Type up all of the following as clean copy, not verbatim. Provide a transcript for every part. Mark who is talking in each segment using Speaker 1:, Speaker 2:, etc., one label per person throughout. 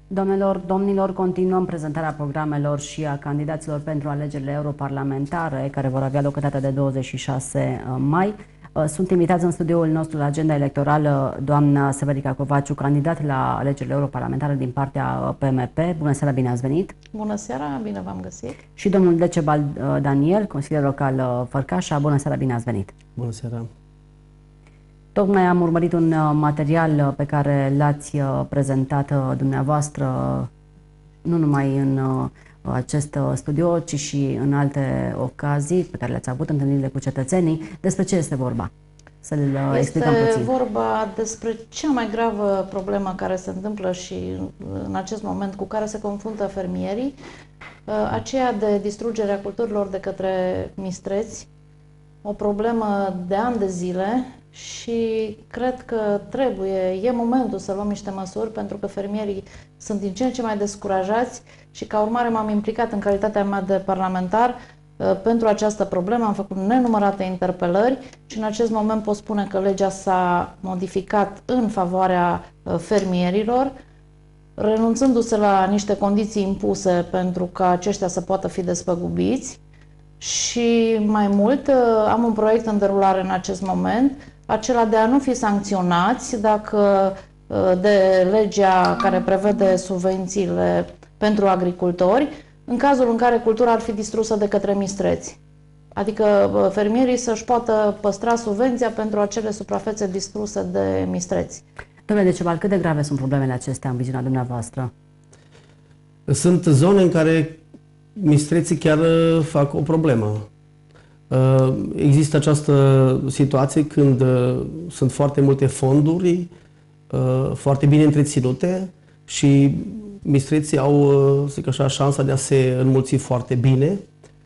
Speaker 1: Doamnelor, domnilor, continuăm prezentarea programelor și a candidaților pentru alegerile europarlamentare, care vor avea loc în data de 26 mai. Sunt invitați în studioul nostru la agenda electorală doamna Severica Covaciu, candidat la alegerile europarlamentare din partea PMP. Bună seara, bine ați venit!
Speaker 2: Bună seara, bine v-am găsit!
Speaker 1: Și domnul Decebal Daniel, consilier local Fărcașa. Bună seara, bine ați venit!
Speaker 3: Bună seara!
Speaker 1: Tocmai am urmărit un material pe care l-ați prezentat dumneavoastră, nu numai în acest studio, ci și în alte ocazii pe care le-ați avut, întâlnirile cu cetățenii. Despre ce este vorba? Să-l explicăm puțin.
Speaker 2: Este vorba despre cea mai gravă problemă care se întâmplă și în acest moment cu care se confruntă fermierii, aceea de distrugerea culturilor de către mistreți, o problemă de ani de zile. Și cred că e momentul să luăm niște măsuri, pentru că fermierii sunt din ce în ce mai descurajați și ca urmare m-am implicat în calitatea mea de parlamentar pentru această problemă. Am făcut nenumărate interpelări și în acest moment pot spune că legea s-a modificat în favoarea fermierilor, renunțându-se la niște condiții impuse pentru ca aceștia să poată fi despăgubiți. Și mai mult, am un proiect în derulare în acest moment, acela de a nu fi sancționați dacă de legea care prevede subvențiile pentru agricultori, în cazul în care cultura ar fi distrusă de către mistreți. Adică fermierii să-și poată păstra subvenția pentru acele suprafețe distruse de mistreți.
Speaker 1: Domnule Decebal, cât de grave sunt problemele acestea în viziunea dumneavoastră?
Speaker 3: Sunt zone în care mistreții chiar fac o problemă. Există această situație când sunt foarte multe fonduri foarte bine întreținute și mistreții au, să zic așa, șansa de a se înmulți foarte bine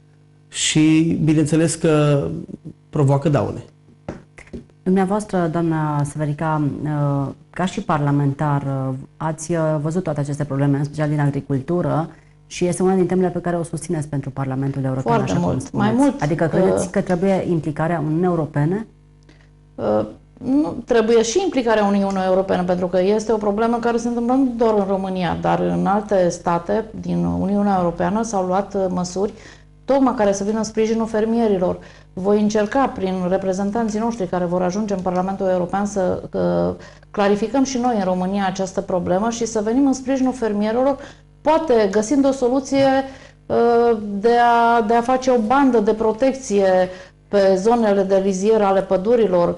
Speaker 3: și bineînțeles că provoacă daune.
Speaker 1: Dumneavoastră, doamna Severica, ca și parlamentar, ați văzut toate aceste probleme, în special din agricultură, și este una din temele pe care o susțineți pentru Parlamentul European.
Speaker 2: Foarte mult, mai mult.
Speaker 1: Adică credeți că trebuie implicarea Uniunii Europene?
Speaker 2: Nu, trebuie și implicarea Uniunii Europene, pentru că este o problemă care se întâmplă nu doar în România, dar în alte state din Uniunea Europeană s-au luat măsuri tocmai care să vină în sprijinul fermierilor. Voi încerca prin reprezentanții noștri care vor ajunge în Parlamentul European să clarificăm și noi în România această problemă și să venim în sprijinul fermierilor, poate găsind o soluție de a face o bandă de protecție pe zonele de lizieră ale pădurilor,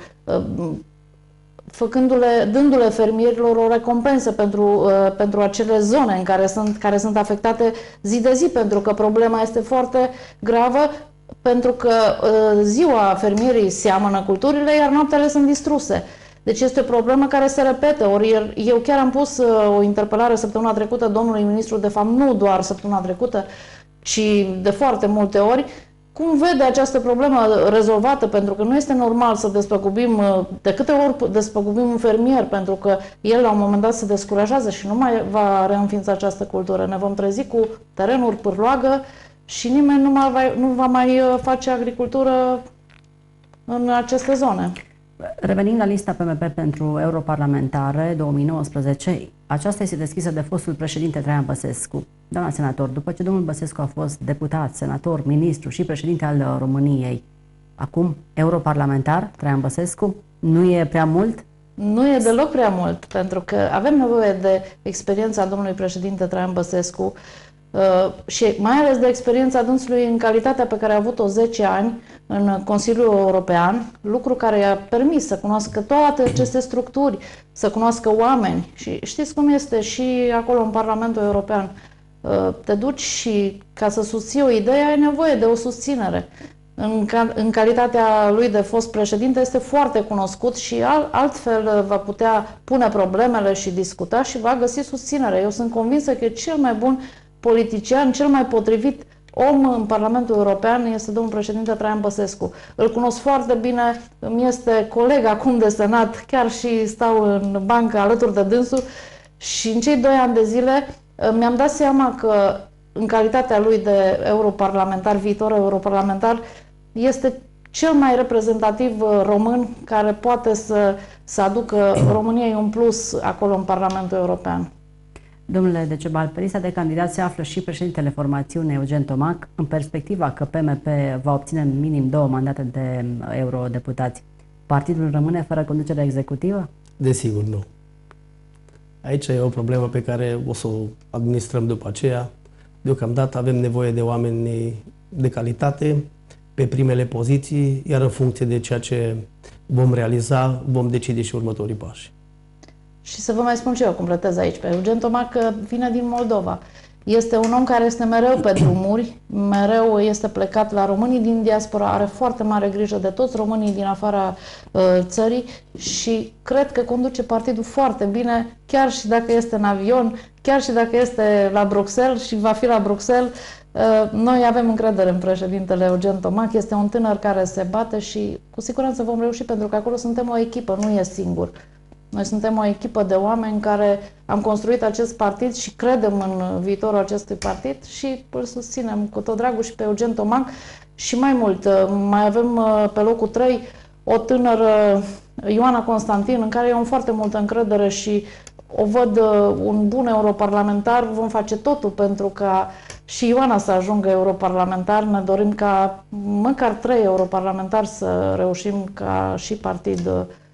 Speaker 2: dându-le fermierilor o recompensă pentru acele zone care sunt afectate zi de zi, pentru că problema este foarte gravă, pentru că ziua fermierii seamănă culturile, iar noaptele sunt distruse. Deci este o problemă care se repete. Ori eu chiar am pus o interpelare săptămâna trecută domnului ministru, de fapt nu doar săptămâna trecută, ci de foarte multe ori, cum vede această problemă rezolvată, pentru că nu este normal să despăgubim, de câte ori despăgubim un fermier, pentru că el la un moment dat se descurajează și nu mai va reînființa această cultură. Ne vom trezi cu terenuri pârloagă și nimeni nu va mai face agricultură în aceste zone.
Speaker 1: Revenind la lista PMP pentru europarlamentare 2019, aceasta este deschisă de fostul președinte Traian Băsescu. Doamna senator, după ce domnul Băsescu a fost deputat, senator, ministru și președinte al României, acum europarlamentar, Traian Băsescu, nu e prea mult?
Speaker 2: Nu e deloc prea mult, pentru că avem nevoie de experiența domnului președinte Traian Băsescu și mai ales de experiența dânsului în calitatea pe care a avut-o 10 ani în Consiliul European, lucru care i-a permis să cunoască toate aceste structuri, să cunoască oameni. Și știți cum este și acolo în Parlamentul European. Te duci și ca să susții o idee ai nevoie de o susținere. În calitatea lui de fost președinte este foarte cunoscut și altfel va putea pune problemele și discuta și va găsi susținere. Eu sunt convinsă că cel mai bun politician, cel mai potrivit om în Parlamentul European este domnul președinte Traian Băsescu. Îl cunosc foarte bine, îmi este coleg acum de senat, chiar și stau în bancă alături de dânsul și în cei 2 ani de zile mi-am dat seama că în calitatea lui de europarlamentar, viitor europarlamentar, este cel mai reprezentativ român care poate să aducă României un plus acolo în Parlamentul European.
Speaker 1: Domnule Decebal, pe lista de candidați se află și președintele formațiunii Eugen Tomac, în perspectiva că PMP va obține minim 2 mandate de eurodeputați. Partidul rămâne fără conducere executivă?
Speaker 3: Desigur, nu. Aici e o problemă pe care o să o administrăm după aceea. Deocamdată avem nevoie de oameni de calitate pe primele poziții, iar în funcție de ceea ce vom realiza, vom decide și următorii pași.
Speaker 2: Și să vă mai spun și eu, completez aici pe Eugen Tomac, că vine din Moldova. Este un om care este mereu pe drumuri, mereu este plecat la românii din diaspora, are foarte mare grijă de toți românii din afara țării și cred că conduce partidul foarte bine, chiar și dacă este în avion, chiar și dacă este la Bruxelles și va fi la Bruxelles. Noi avem încredere în președintele Eugen Tomac, este un tânăr care se bate și cu siguranță vom reuși, pentru că acolo suntem o echipă, nu e singur. Noi suntem o echipă de oameni care am construit acest partid și credem în viitorul acestui partid și îl susținem cu tot dragul și pe Eugen Tomac. Și mai mult, mai avem pe locul 3 o tânără, Ioana Constantin, în care eu am foarte multă încredere și o văd un bun europarlamentar. Vom face totul pentru ca și Ioana să ajungă europarlamentar. Ne dorim ca măcar 3 europarlamentari să reușim ca și partid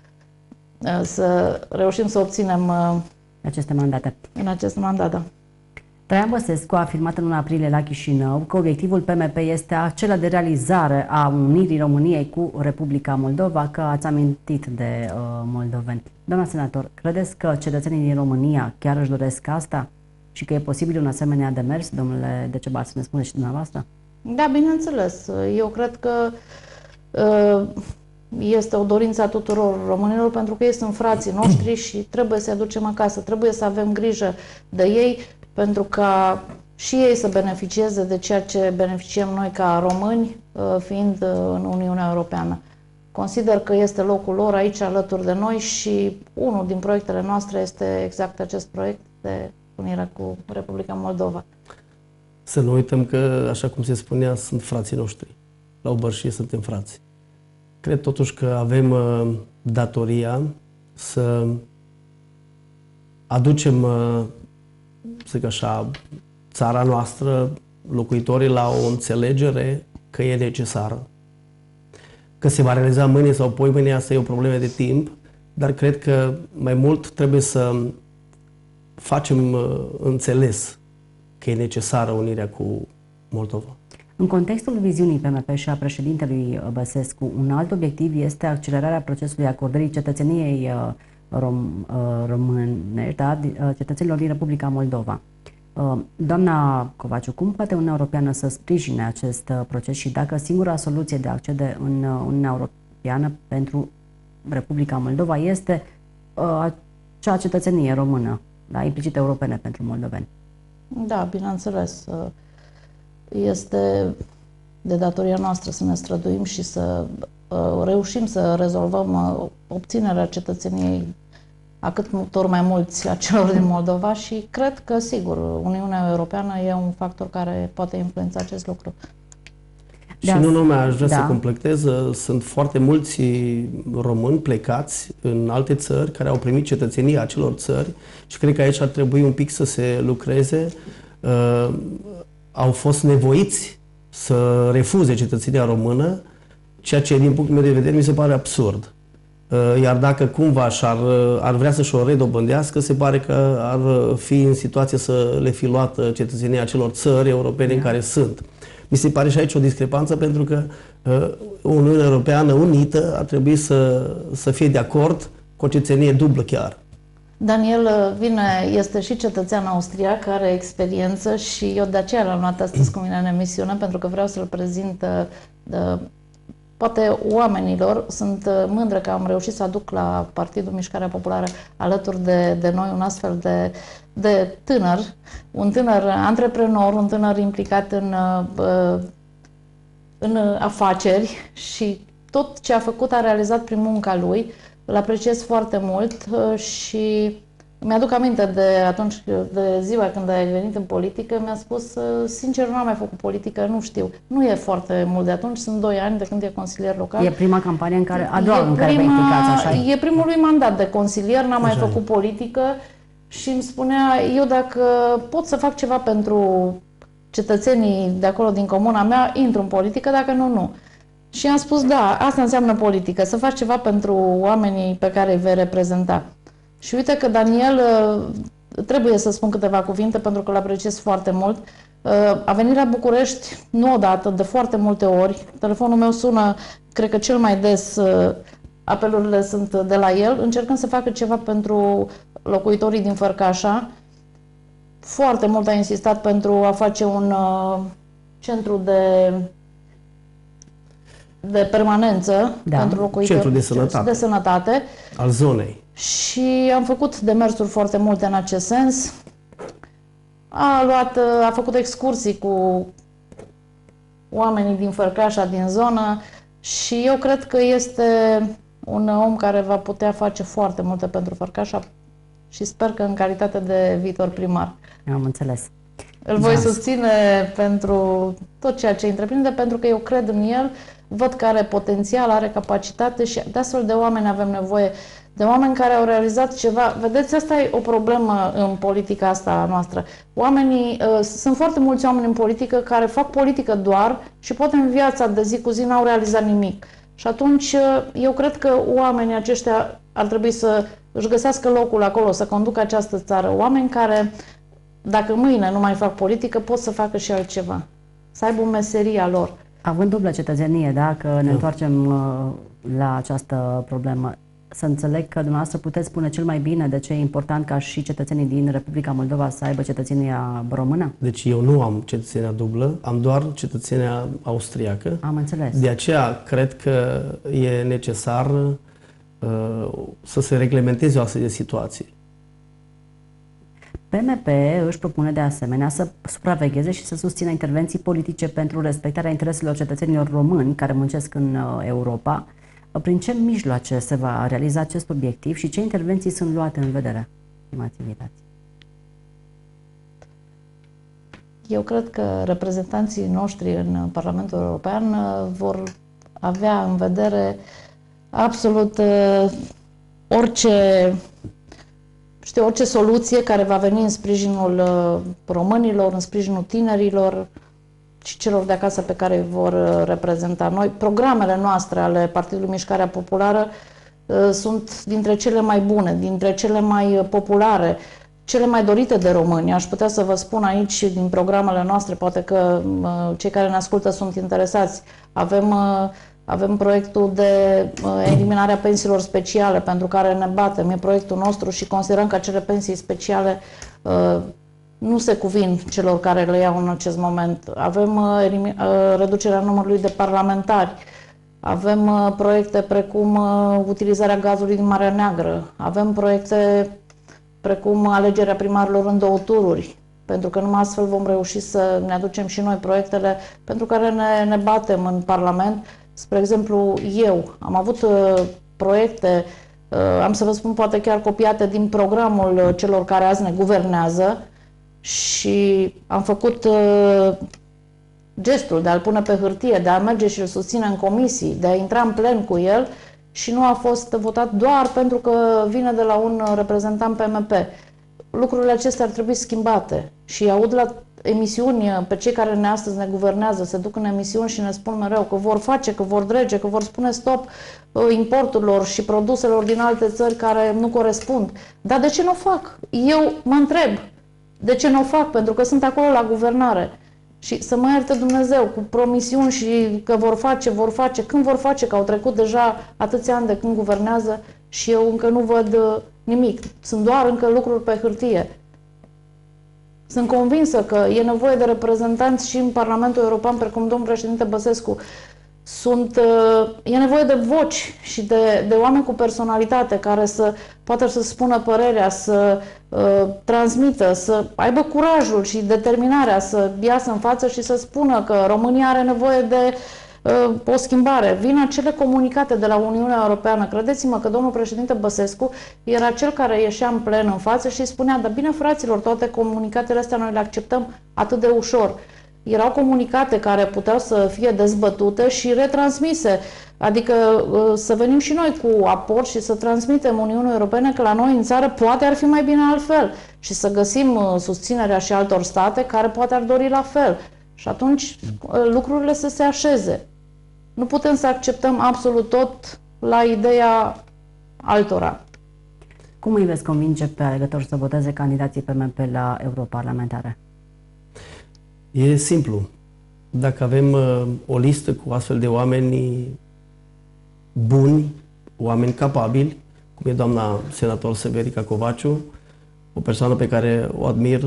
Speaker 2: să reușim să obținem
Speaker 1: aceste mandate.
Speaker 2: În acest mandat, da.
Speaker 1: Traian Băsescu a afirmat în luna aprilie la Chișinău că obiectivul PMP este acela de realizare a unirii României cu Republica Moldova, că ați amintit de moldoveni. Doamna senator, credeți că cetățenii din România chiar își doresc asta și că e posibil un asemenea demers? Domnule Decebal, să ne spuneți și dumneavoastră?
Speaker 2: Da, bineînțeles. Eu cred că este o dorință a tuturor românilor, pentru că ei sunt frații noștri și trebuie să-i aducem acasă, trebuie să avem grijă de ei, pentru ca și ei să beneficieze de ceea ce beneficiem noi ca români, fiind în Uniunea Europeană. Consider că este locul lor aici alături de noi și unul din proiectele noastre este exact acest proiect de unire cu Republica Moldova.
Speaker 3: Să nu uităm că, așa cum se spunea, sunt frații noștri. La o bărșie suntem frați. Cred totuși că avem datoria să aducem, să zic așa, țara noastră, locuitorii, la o înțelegere că e necesară. Că se va realiza mâine sau poimâine, asta e o problemă de timp, dar cred că mai mult trebuie să facem înțeles că e necesară unirea cu Moldova.
Speaker 1: În contextul viziunii PMP și a președintelui Băsescu, un alt obiectiv este accelerarea procesului acordării cetățeniei românești, da, cetățenilor din Republica Moldova. Doamna Covaciu, cum poate Uniunea Europeană să sprijine acest proces și dacă singura soluție de a accede în Uniunea Europeană pentru Republica Moldova este acea cetățenie română, da, implicit europene pentru moldoveni?
Speaker 2: Da, bineînțeles. Este de datoria noastră să ne străduim și să reușim să rezolvăm obținerea cetățeniei a cât ori mai mulți a celor din Moldova și cred că, sigur, Uniunea Europeană e un factor care poate influența acest lucru.
Speaker 3: Și nu numai, aș vrea să completez, sunt foarte mulți români plecați în alte țări care au primit cetățenia acelor țări și cred că aici ar trebui un pic să se lucreze. Au fost nevoiți să refuze cetățenia română, ceea ce, din punctul meu de vedere, mi se pare absurd. Iar dacă cumva ar vrea să-și o redobândească, se pare că ar fi în situație să le fi luat cetățenia acelor țări europene în care sunt. Mi se pare și aici o discrepanță, pentru că Uniunea Europeană unită ar trebui să fie de acord cu o cetățenie dublă chiar.
Speaker 2: Daniel este și cetățean austriac, are experiență și eu de aceea l-am luat astăzi cu mine în emisiune, pentru că vreau să-l prezint poate oamenilor. Sunt mândră că am reușit să aduc la Partidul Mișcarea Populară alături de noi un astfel de tânăr, un tânăr antreprenor, un tânăr implicat în afaceri și tot ce a făcut a realizat prin munca lui. Îl apreciez foarte mult și mi-aduc aminte de ziua când ai venit în politică, mi-a spus, sincer, nu am mai făcut politică, nu știu. Nu e foarte mult de atunci, sunt 2 ani de când e consilier local.
Speaker 1: E prima campanie în care vă implicați, așa?
Speaker 2: E primul lui mandat de consilier, n-am mai făcut politică și îmi spunea, eu dacă pot să fac ceva pentru cetățenii de acolo din comuna mea, intru în politică, dacă nu, nu. Și am spus, da, asta înseamnă politică, să faci ceva pentru oamenii pe care îi vei reprezenta. Și uite că Daniel, trebuie să spun câteva cuvinte pentru că îl apreciez foarte mult, a venit la București, nu odată, de foarte multe ori. Telefonul meu sună, cred că cel mai des, apelurile sunt de la el, încercând să facă ceva pentru locuitorii din Fărcașa. Foarte mult a insistat pentru a face un centru de permanență pentru locuitori.
Speaker 3: Centru de sănătate al zonei.
Speaker 2: Și am făcut demersuri foarte multe în acest sens. A făcut excursii cu oamenii din Fărcașa, din zonă, și eu cred că este un om care va putea face foarte multe pentru Fărcașa și sper că în calitate de viitor primar.
Speaker 1: Am înțeles.
Speaker 2: Îl voi susține pentru tot ceea ce întreprinde, pentru că eu cred în el, văd că are potențial, are capacitate și de astfel de oameni avem nevoie, de oameni care au realizat ceva. Vedeți, asta e o problemă în politica asta noastră. Sunt foarte mulți oameni în politică care fac politică doar și poate în viața de zi cu zi n-au realizat nimic. Și atunci eu cred că oamenii aceștia ar trebui să își găsească locul acolo, să conducă această țară. Oameni care, dacă mâine nu mai fac politică, pot să facă și altceva. Să aibă o meserie a lor.
Speaker 1: Având dublă cetățenie, dacă ne întoarcem la această problemă, să înțeleg că dumneavoastră puteți spune cel mai bine de ce e important ca și cetățenii din Republica Moldova să aibă cetățenia română?
Speaker 3: Deci eu nu am cetățenia dublă, am doar cetățenia austriacă.
Speaker 1: Am înțeles.
Speaker 3: De aceea cred că e necesar să se reglementeze o astfel de situație.
Speaker 1: PMP își propune de asemenea să supravegheze și să susțină intervenții politice pentru respectarea intereselor cetățenilor români care muncesc în Europa. Prin ce mijloace se va realiza acest obiectiv și ce intervenții sunt luate în vedere, stimați invitați?
Speaker 2: Eu cred că reprezentanții noștri în Parlamentul European vor avea în vedere absolut orice soluție care va veni în sprijinul românilor, în sprijinul tinerilor și celor de acasă pe care îi vor reprezenta. Noi, programele noastre ale Partidului Mișcarea Populară sunt dintre cele mai bune, dintre cele mai populare, cele mai dorite de români. Aș putea să vă spun aici din programele noastre, poate că cei care ne ascultă sunt interesați. Avem proiectul de eliminare a pensiilor speciale pentru care ne batem, e proiectul nostru și considerăm că acele pensii speciale nu se cuvin celor care le iau în acest moment. Avem reducerea numărului de parlamentari, avem proiecte precum utilizarea gazului din Marea Neagră, avem proiecte precum alegerea primarilor în 2 tururi, pentru că numai astfel vom reuși să ne aducem și noi proiectele pentru care ne batem în Parlament. Spre exemplu, eu am avut proiecte, am să vă spun poate chiar copiate din programul celor care azi ne guvernează și am făcut gestul de a-l pune pe hârtie, de a merge și îl susține în comisii, de a intra în plen cu el și nu a fost votat doar pentru că vine de la un reprezentant PMP. Lucrurile acestea ar trebui schimbate și aud la emisiuni pe cei care astăzi ne guvernează, se duc în emisiuni și ne spun mereu că vor face, că vor drege, că vor spune stop importurilor și produselor din alte țări care nu corespund. Dar de ce nu o fac? Eu mă întreb, de ce nu o fac? Pentru că sunt acolo la guvernare. Și să mă ierte Dumnezeu cu promisiuni și că vor face, când vor face, că au trecut deja atâția ani de când guvernează și eu încă nu văd nimic. Sunt doar încă lucruri pe hârtie. Sunt convinsă că e nevoie de reprezentanți și în Parlamentul European, precum domnul președinte Băsescu. E nevoie de voci și de oameni cu personalitate care să poată să spună părerea, să transmită, să aibă curajul și determinarea să iasă în față și să spună că România are nevoie de o schimbare. Vin acele comunicate de la Uniunea Europeană. Credeți-mă că domnul președinte Băsescu era cel care ieșea în plen în față și spunea, dar bine fraților, toate comunicatele astea noi le acceptăm atât de ușor. erau comunicate care puteau să fie dezbătute și retransmise. Adică să venim și noi cu aport și să transmitem Uniunii Europene că la noi în țară poate ar fi mai bine altfel și să găsim susținerea și altor state care poate ar dori la fel. Și atunci lucrurile să se așeze. Nu putem să acceptăm absolut tot la ideea altora.
Speaker 1: Cum îi veți convinge pe alegători să voteze candidații PMP la europarlamentare?
Speaker 3: E simplu. Dacă avem o listă cu astfel de oameni buni, oameni capabili, cum e doamna senator Severica Covaciu, o persoană pe care o admir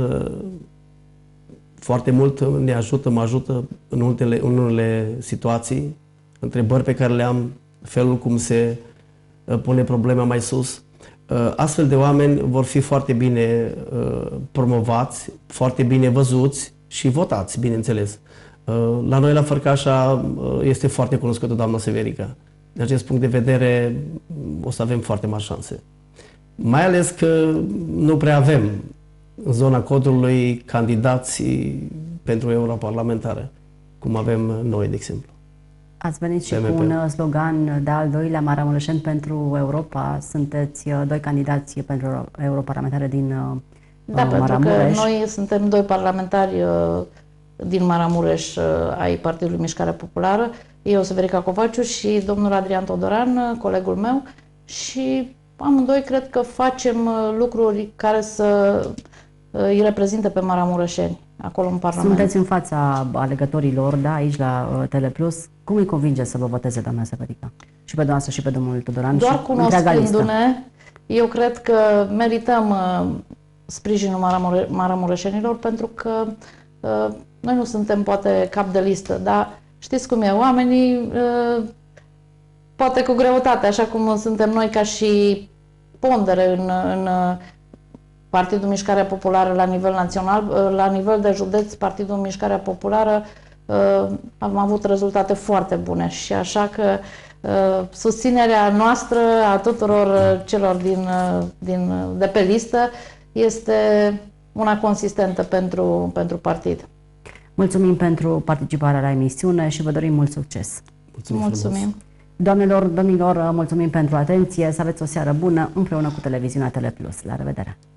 Speaker 3: foarte mult, mă ajută în unele situații, întrebări pe care le am, felul cum se pune problema mai sus. Astfel de oameni vor fi foarte bine promovați, foarte bine văzuți și votați, bineînțeles. La noi, la Fărcașa, este foarte cunoscută doamna Severica. Din acest punct de vedere, o să avem foarte mari șanse. Mai ales că nu prea avem în zona Codrului candidați pentru europarlamentare, cum avem noi, de exemplu.
Speaker 1: Ați venit și cu un slogan de al doilea, Maramureșeni pentru Europa. Sunteți doi candidați pentru europarlamentare din Maramureș.
Speaker 2: Pentru că noi suntem doi parlamentari din Maramureș ai Partidului Mișcarea Populară, eu, Severica Covaciu, și domnul Adrian Todoran, colegul meu, și amândoi cred că facem lucruri care să îi reprezintă pe maramureșeni acolo în Parlament.
Speaker 1: Sunteți în fața alegătorilor, da, aici la Teleplus. Cum îi convinge să vă voteze, doamna Severica? Și pe doamna și pe domnul Todoran?
Speaker 2: Doar cunoscându-ne, eu cred că merităm sprijinul maramureșenilor, pentru că noi nu suntem poate cap de listă, dar știți cum e, oamenii poate cu greutate, așa cum suntem noi ca și pondere în Partidul Mișcarea Populară la nivel național, la nivel de județ, Partidul Mișcarea Populară am avut rezultate foarte bune și așa că susținerea noastră a tuturor celor de pe listă este una consistentă pentru partid.
Speaker 1: Mulțumim pentru participarea la emisiune și vă dorim mult succes.
Speaker 2: Mulțumim.
Speaker 1: Doamnelor, domnilor, mulțumim pentru atenție, să aveți o seară bună împreună cu televiziunea Teleplus. La revedere!